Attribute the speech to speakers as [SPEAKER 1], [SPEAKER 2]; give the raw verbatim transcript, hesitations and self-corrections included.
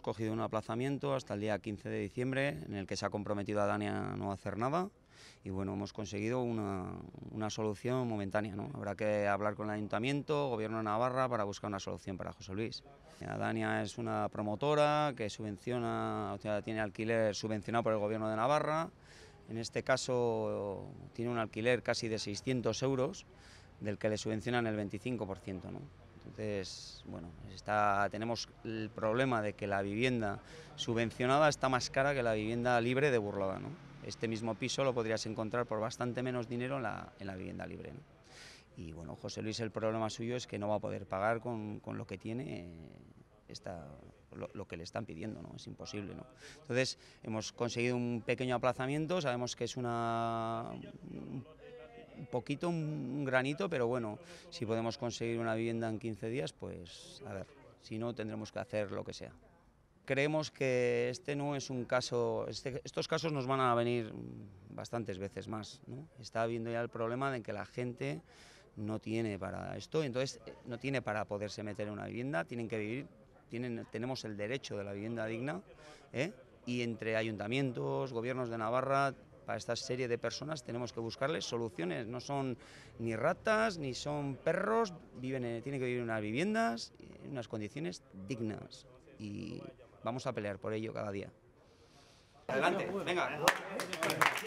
[SPEAKER 1] cogido un aplazamiento hasta el día quince de diciembre, en el que se ha comprometido a Dani a no hacer nada, y bueno, hemos conseguido una, una solución momentánea, ¿no? Habrá que hablar con el Ayuntamiento, Gobierno de Navarra, para buscar una solución para José Luis. Dania es una promotora que subvenciona, o sea, tiene alquiler subvencionado por el Gobierno de Navarra. En este caso tiene un alquiler casi de seiscientos euros, del que le subvencionan el veinticinco por ciento, ¿no? Entonces, bueno, está, tenemos el problema de que la vivienda subvencionada está más cara que la vivienda libre de Burlada, ¿no? Este mismo piso lo podrías encontrar por bastante menos dinero en la, en la vivienda libre, ¿no? Y bueno, José Luis, el problema suyo es que no va a poder pagar con, con lo que tiene eh, esta, lo, lo que le están pidiendo, ¿no? Es imposible, ¿no? Entonces, hemos conseguido un pequeño aplazamiento, sabemos que es una... un poquito, un granito, pero bueno, si podemos conseguir una vivienda en quince días, pues a ver, si no tendremos que hacer lo que sea. Creemos que este no es un caso, este, estos casos nos van a venir bastantes veces más, ¿no? Está habiendo ya el problema de que la gente no tiene para esto, entonces no tiene para poderse meter en una vivienda, tienen que vivir, tienen, tenemos el derecho de la vivienda digna, ¿eh? Y entre ayuntamientos, gobiernos de Navarra, para esta serie de personas tenemos que buscarles soluciones. No son ni ratas, ni son perros, viven en, tienen que vivir en unas viviendas, en unas condiciones dignas. Y vamos a pelear por ello cada día. Adelante, venga.